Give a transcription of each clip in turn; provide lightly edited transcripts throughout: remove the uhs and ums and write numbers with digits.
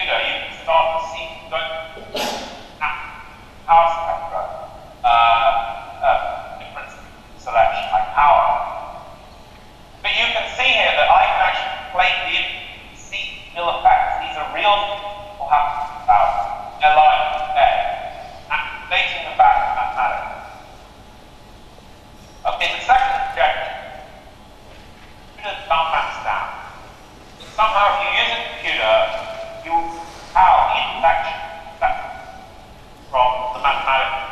you can start to see power spectra, different selection, like power. But you can see here that I can actually plate the see real effects. These are real will happen about. They're lying there, activating the fact of mathematics. Okay, the second objection, computers don't max down. Somehow if you use a computer, you have the infection from the mathematics.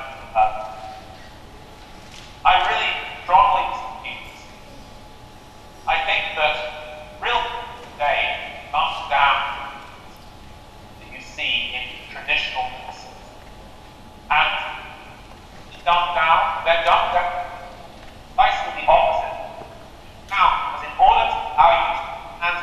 I really strongly dispute. I think that real today comes down that you see in traditional medicine. And they're dumbed down precisely the opposite. Now, because in order to allow you to answer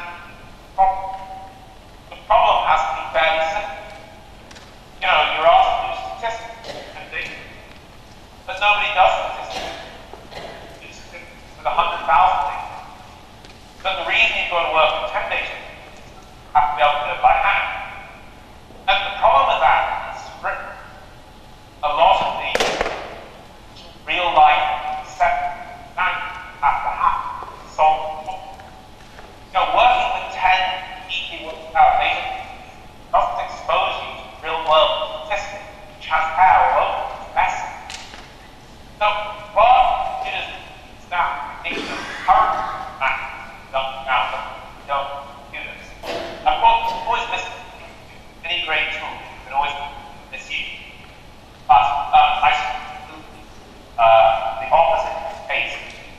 the problem has to be fairly simple. You know, you're asked to do statistics and things, but nobody does statistics. You do statistics with 100,000 things. But the reason you've got to work with 10 data, you have to be able to do it by hand. And the problem with that is a lot of the real life concepts have to happen to solve the problem. You know, working with 10 equally worked out data doesn't expose you to real world statistics, which has power all over it's messy. So, while computers now think the current math don't count, don't computers. Of course, always miss any great tool, you can always misuse. But I suppose the opposite case.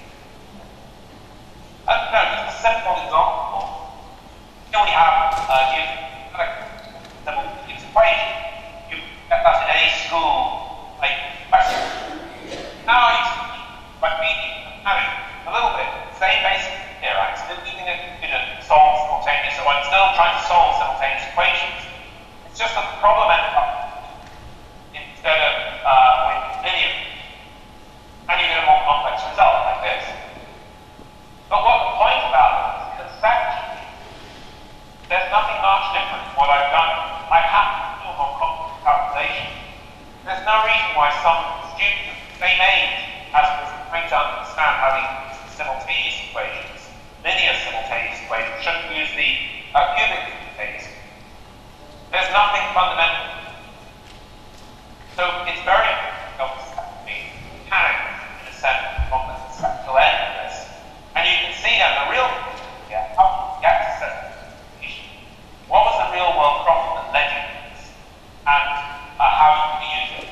No, just a simple example. Here we have simple equation. You get that in any school, like question. Now you see, by reading a little bit, same basic here. I'm still using a computer to solve simultaneous, so I'm still trying to solve simultaneous equations. It's just that the problem ends up instead of with linear. And you get a more complex result like this. But what the point about it is conceptually, there's nothing much different from what I've done. I have to do a more complex calculation. There's no reason why some students of the same age as trying to understand how they use simultaneous equations, linear simultaneous equations, shouldn't use the cubic simultaneous. There's nothing fundamental. So it's very mechanics in a sense from the conceptual end of this. And you can see now the real how you get to set what was the real world problem that led you to this, and how you can use it.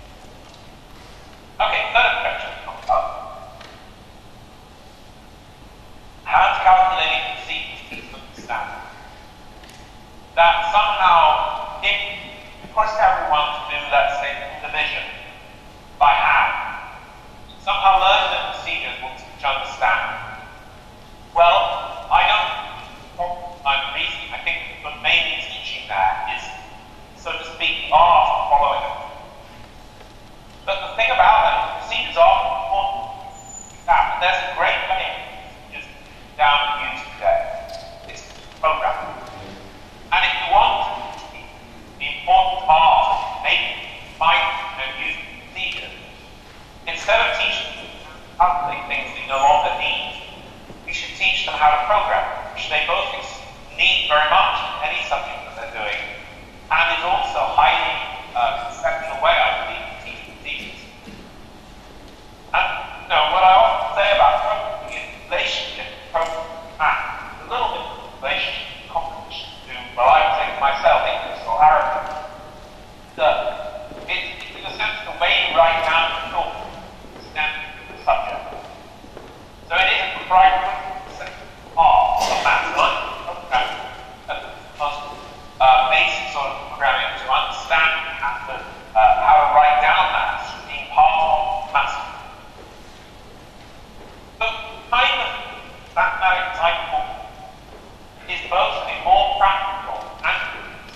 Okay, third objection comes up. Hand calculating procedures to understand. That somehow, if you force everyone to do, let's say, division by hand, somehow learning the procedures will teach understand. Well, I don't I'm reasoning. I think what mainly teaching that is, so to speak, the art of following it. But the thing about that is procedures are important. But there's a great way just down to use today. It's programming. And if you want the important art of making, finding, and using procedures, instead of teaching them how to calculate things they no longer need, we should teach them how to program, which they both need very much in any subject that they're doing, and is also a highly conceptual way, I believe, to teach procedures. And what I often say about programming is relationship to programming math. A little bit of relationship to competition to, well, I would say to myself, English or Arabic. It's in a sense the way you write down the thought stems from the subject. So it is a primary part of math. Basic sort of programming to understand how to write down maths being part of maths. So kind of mathematics type of is both a more practical and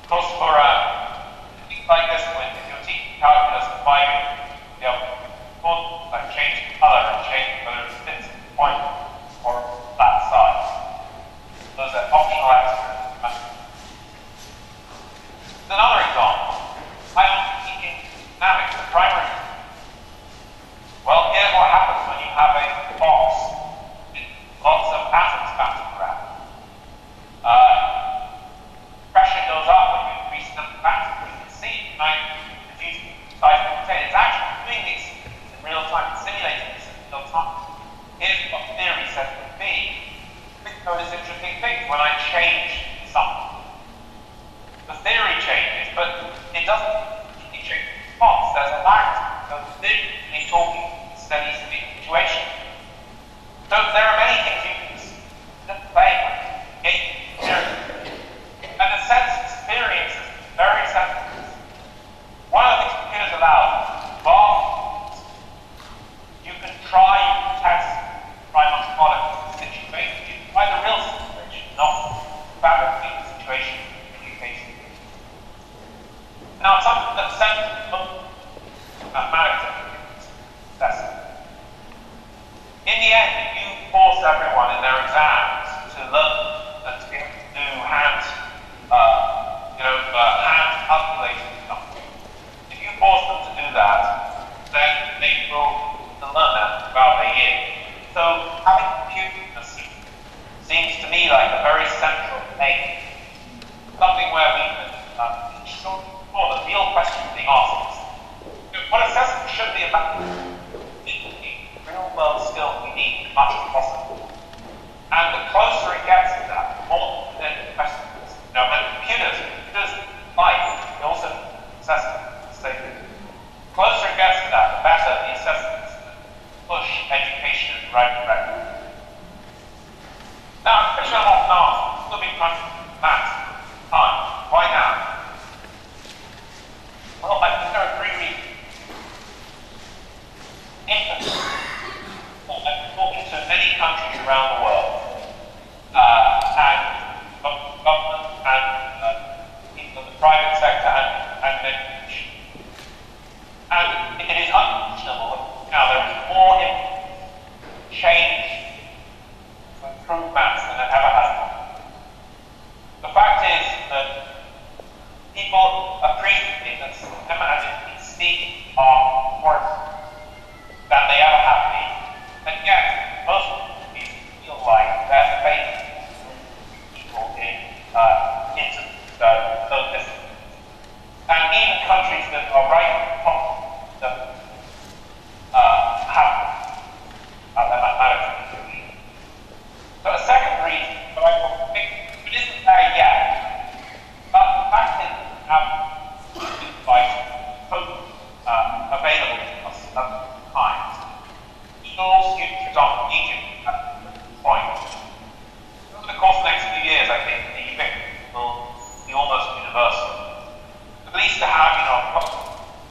Of course, for things like this, when if you're teaching calculus at 5 years, you know, like change the color and change whether it's this point or that size. Those are optional extras. Another example, I'm teaching dynamics at primary school. Well, here's what happens when you have a box with lots of atoms bouncing around. Pressure goes up when you increase the number of atoms. You can see when I produce size of container. It's actually doing these in real time, simulating this in real time. Here's what theory says would be. Notice interesting things when I change something. The theory changes, but it doesn't change the response. There's a lag. So the theory is talking steady state situation. So there are many things you can just play with. And the sense experience is very sensitive. One of the things computers allow is you can try, you can test, try multi-product situation. You can try the real situation, not fabricate the situation in your case. Now, it's something that's sensitive mathematics assessment. In the end, if you force everyone in their exams to learn and to be able to do hand calculating something, if you force them to do that, then they will learn that throughout the year. So having computers seems to me like a very central thing, something where we can teach children more. The real question being asked is, what assessment should be about? Real world skills we need as much as possible. And the closer it gets to that, the more then the questions. And computers like, they also assessment statement. The closer it gets to that, the better the assessments push education in the right direction. Now, a question I'm often asked, will be maths time. Why now? Well, I think there are 3 reasons. I've been talking to many countries around the world, and government and people in the private sector and education. And it is unquestionable that now there is more change to improve maths than it ever has been. The fact is that people appreciate that STEM and STEAM are more than they ever have been. And yet, most people feel like they're failing people into those disciplines. And even countries that are right at the top that have their mathematics degree. So a second reason, but I will pick, it isn't there yet, but the fact is we have devices available to us at times. Schools, for example, Egypt at this point. Over the course of the next few years, I think the ubiquity will be almost universal. At least to have,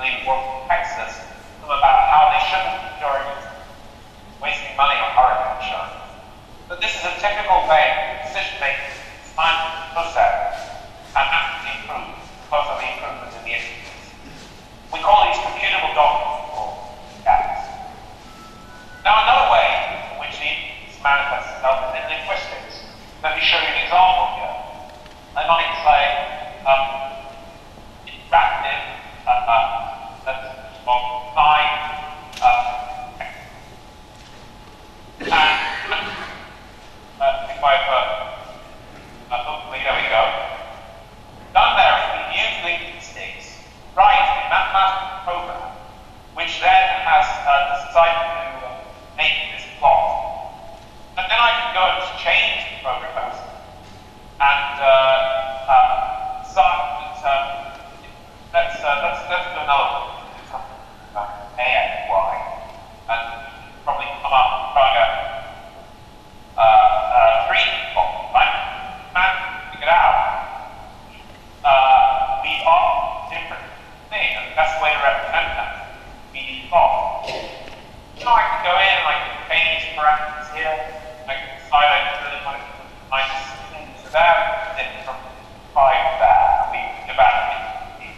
University of Texas about how they shouldn't be wasting money on hurricane insurance. But this is a typical way of decision-making, scientific process, and actively improve because of the improvements in the industries. We call these computable documents or GAPs. Now, another way in which these manifests itself is in linguistics. Let me show you an example here. I might say interactive, that's of sign, and if I've hopefully, there we go. Done there is we use linguistics, right, a mathematical program, which then has decided to make this plot. And then I can go and change the program and let's do another one. A and Y, and probably come up trying a 3 plot, right? And figure it out. We are different things, and the best way to represent that we need plot. So I can go in and I can change parameters here. I can decide I really want to put minus into there, then from 5 there, and we develop it.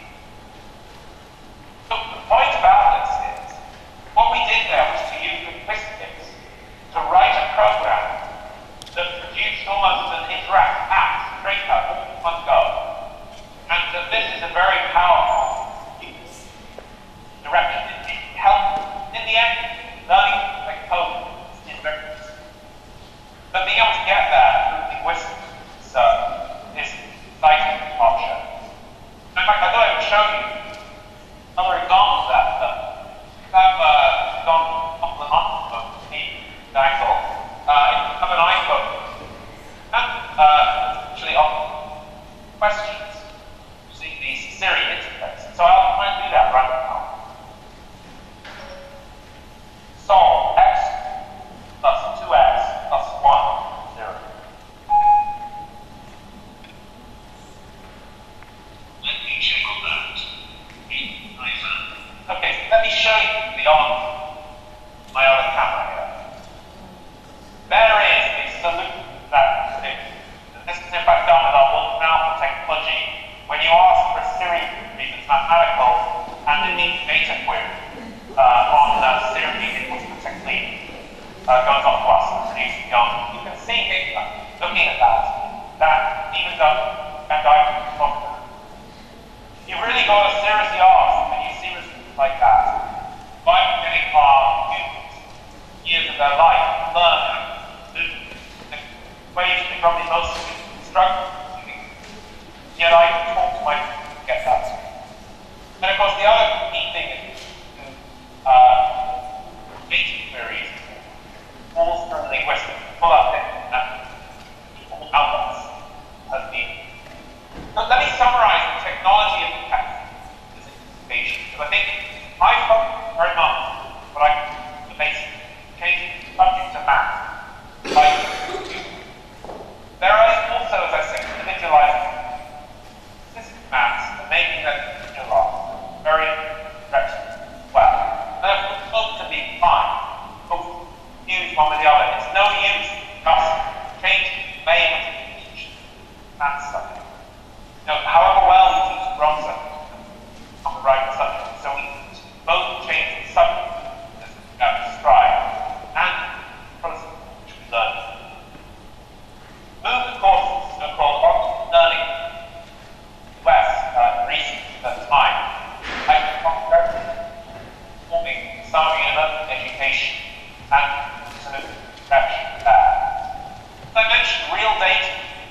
So the point about this is, what we did there was to use linguistics to write a program that produced almost an interactive app, straight up, all in one go. And this is a very powerful direction. It helped, in the end, learning to make code is very easy. But being able to get there through linguistics is exciting option. In fact, I thought I would show you another example of that. I've gone off the month of Steve Dangle. It's become an iPhone. And actually on questions using the Siri interface. So I'll try and do that right now. Solve x plus 2x plus 1, 0. Let me check on that. Okay, let me show you beyond my other camera here. There is a solution that this is in fact done with our Wolfram Alpha technology. When you ask for a Siri query that's mathematical and it needs data query on Siri input technique goes off to us and produces the answer. You can see here, looking at that even though and you've really got to seriously ask, when you see results like that, why are we getting our students years of their life learn the ways they probably most struggle with, yet I can talk to my students to get that. And of course the other key thing is data queries all through linguistics, pull up outlets as needed. So let me summarize the technology of the text as information, because I think I focus very much what I call the basic changing subject to math. There are also, as I said, individualizing system maths and making that individualized very directional as well. And they're both to be fine, both use one with the other. It's no use just changing the name of each math subject. However well you teach the wrong subject on the right subject, so we both change the subject as described and the process which we learn. Move, of course, is so-called object learning. Recent time, I've been forming some university education and sort of direction there. As I mentioned, real data,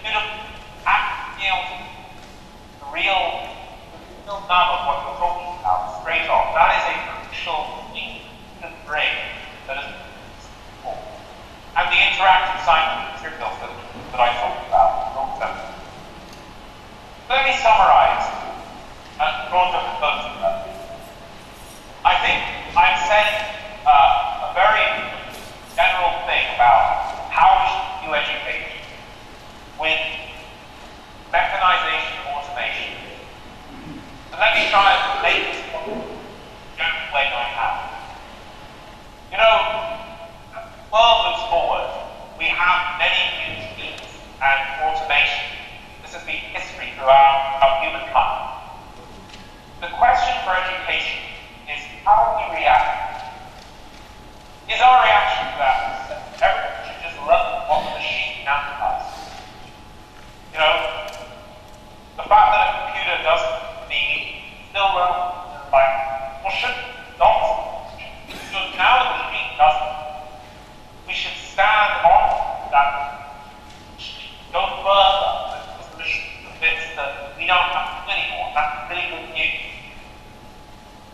the real nub of what we're talking about straight off. That is a crucial thing to bring that is important. And the interactive scientific materials that I talked about long term. Let me summarize and draw to a conclusion. I think I'm saying a very general thing about how we should do education with mechanization and automation. And let me try and make this point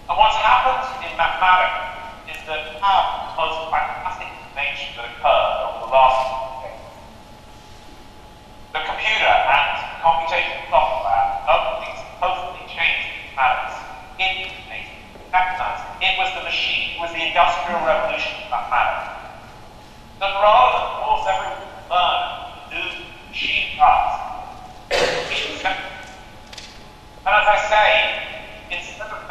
And what's happened in mathematics is that we have the most fantastic innovation that occurred over the last decade. The computer and computational software, other things totally changed mathematics. It was the machine, it was the industrial revolution of mathematics. That rather than force everyone to learn new machine tasks, and as I say, instead of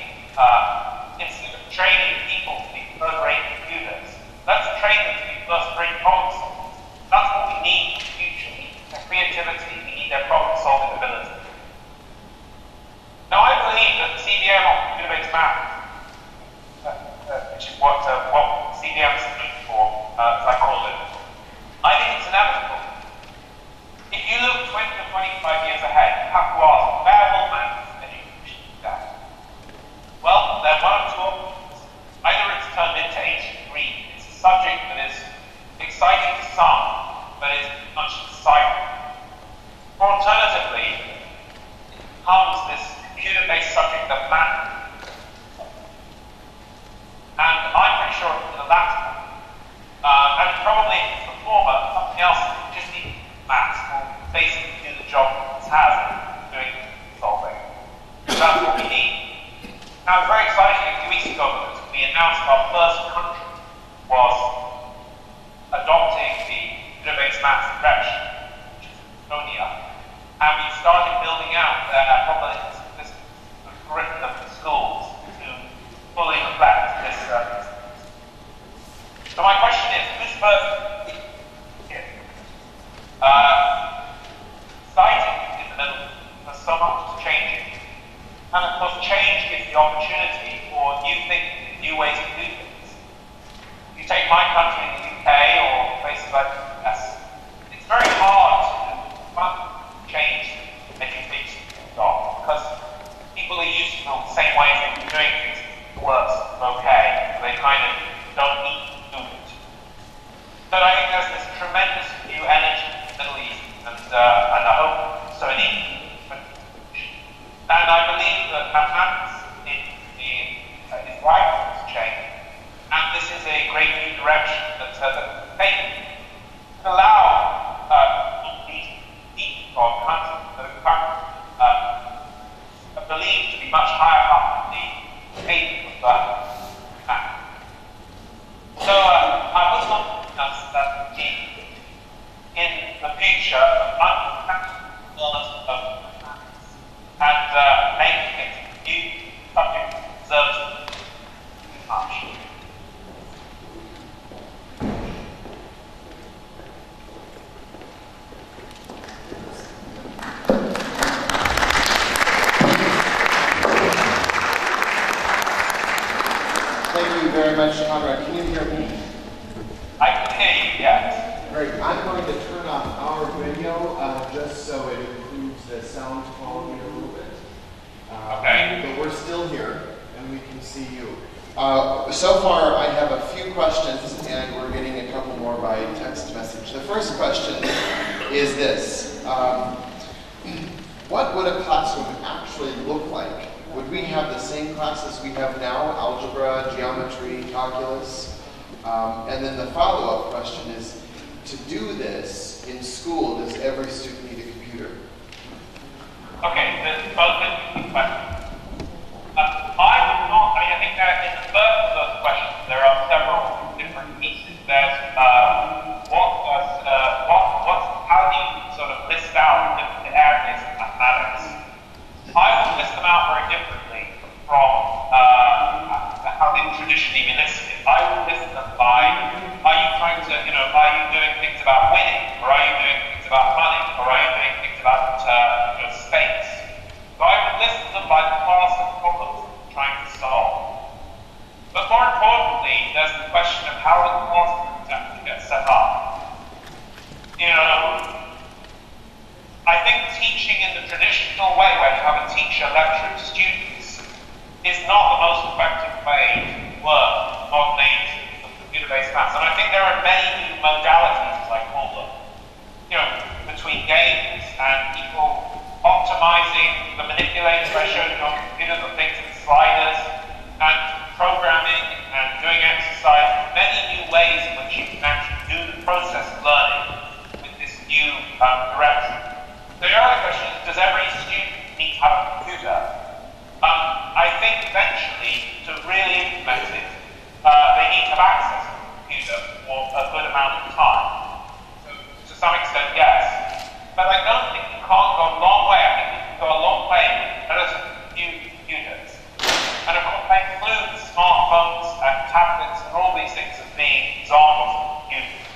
training people to be first-rate computers, let's train them to be first-rate problem solvers. That's what we need in the future. We need their creativity, we need their problem-solving ability. Now, I believe that CDM, or computer-based math, which is what CDM is for, as I call it, I think it's inevitable. If you look 20 to 25 years ahead, you have to ask, where will math education go? Well, there are one of two options. Either it's turned into ancient Greek, it's a subject that is exciting to some, but is much decided. Or alternatively, it becomes this computer-based subject of math. And I'm pretty sure it's the latter. And probably the former, something else, just need maths will basically do the job it has doing solving. So that's what we need. Now, it was very exciting a few weeks ago that we announced our first country was adopting the computer-based maths direction, which is Estonia. And we started building out this curriculum in schools to fully reflect this. So my question is, who's first here? Exciting in the middle, there's so much is changing. And of course, change gives the opportunity for new thinking, new ways to do things. If you take my country, the UK, or places like the US, it's very hard to change education because people are used to the same ways they've been doing things. Works okay, they kind of don't need to do it. But I think there's this tremendous new energy in the Middle East, and I hope so in Egypt. And I believe that mathematics is right for this change, and this is a great new direction that taken to allow these people or countries that are currently believed to be much higher up in the age of math. So I was wondering that in the future of understanding of mathematics and making it a new subject that deserves too much. Thank you very much, Conrad. Can you hear me? I can hear you, yes. Great. I'm going to turn off our video just so it improves the sound quality a little bit. Okay. But we're still here, and we can see you. So far, I have a few questions, and we're getting a couple more by text message. The first question is this. What would a classroom actually look like? Would we have the same classes we have now, algebra, geometry, calculus? And then the follow-up question is, to do this in school, does every student need a computer? Okay, there's both interesting questions. I think that in the first of those questions, there are several different pieces. There's how do you sort of list out different areas of mathematics? I would list them out very differently from how they've traditionally been listed. I would list them by, are you trying to, are you doing things about winning, or are you doing things about money, or are you doing things about space? So I would list them by the class of problems that you're trying to solve. But more importantly, there's the question of how the classrooms actually get set up. I think teaching in the traditional way, where you have a teacher lecturing students, is not the most effective way to work in modern age of computer-based maths. And I think there are many new modalities, as I call them, between games and people optimizing the manipulators I showed you on the computer, the things in sliders, implemented, they need to have access to the computer for a good amount of time. So to some extent, yes. But I don't think you can't go a long way. I think you can go a long way with relatively few computers. And of course, I include smartphones and tablets and all these things as being examples of computers.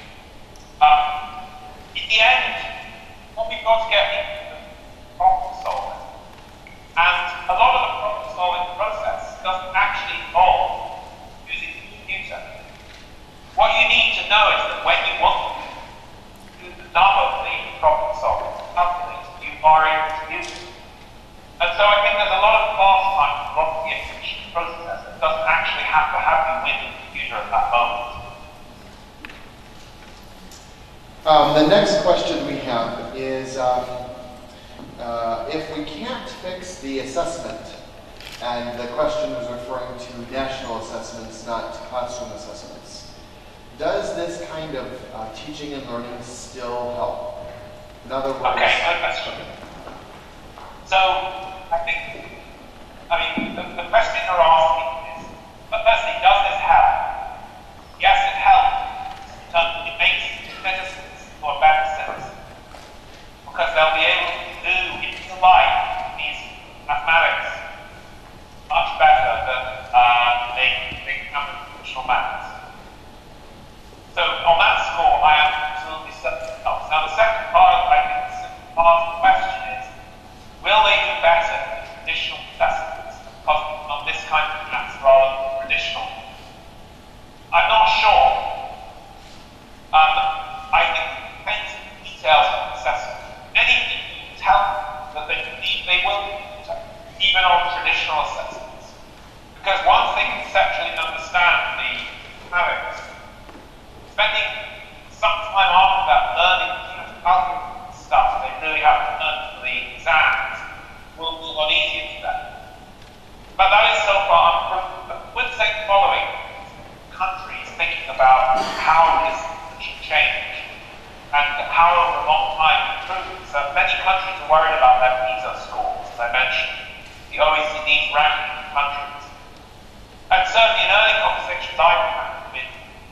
In the end, what we've got to get into is problem solving. And a lot of the problem solving process doesn't actually involve using the computer. What you need to know is that when you want to do the number of the problem solving calculator, you are able to use it. And so I think there's a lot of class time, a lot of the efficient process that doesn't actually have to have you with the computer at that moment. The next question we have is if we can't fix the assessment, and the question was referring to national assessments, not classroom assessments, does this kind of teaching and learning still help? In other words... Okay, good question. So, I think, the question you're asking is, but firstly, does this help? Yes, it helps. It makes citizens more better citizens. Because they'll be able to do, if you like, these mathematics much better than they come with traditional maths. So, on that score, I am absolutely certain it helps. Now, the second part, I think, the second part of the question is, will they do better than traditional assessments because of this kind of maths rather than traditional? I'm not sure. I think it depends on the details of the assessment. Many people tell them that they believe they will be better, even on traditional assessments. Because once they conceptually understand the mathematics, spending some time after that learning algorithm stuff they really have to learn for the exams will be a lot easier for them. But that is so far unproven. But I would say the following: countries thinking about how this should change and how over a long time improve. So many countries are worried about their PISA scores, as I mentioned, the OECD's ranking of countries. And certainly in early conversations I've had with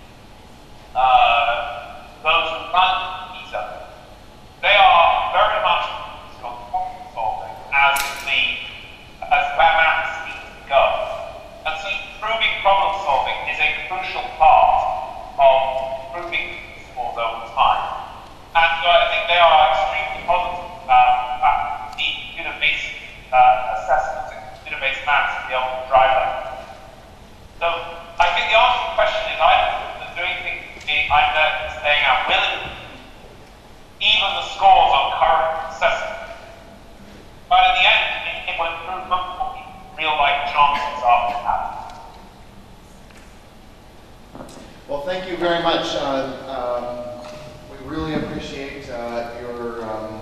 those who run PISA, they are very much focused on problem solving as where maths needs to go. And so improving problem solving is a crucial part of improving scores over time. And so I think they are extremely positive about the computer-based assessments and computer-based maths to be able to drive that. So I think the answer to the question is either that doing things being either staying out willingly, even the scores on current assessment. But in the end, it will improve much more real-life chances after that. Well, thank you very much. We really appreciate your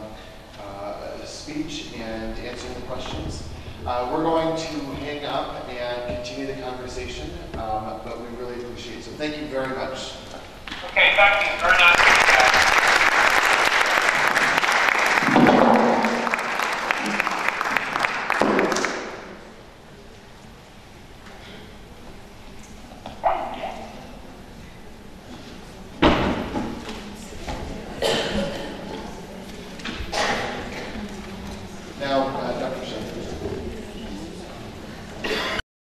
speech and answering the questions. We're going to hang up and continue the conversation, but we really appreciate it. So thank you very much. Okay, thank you. Very nice.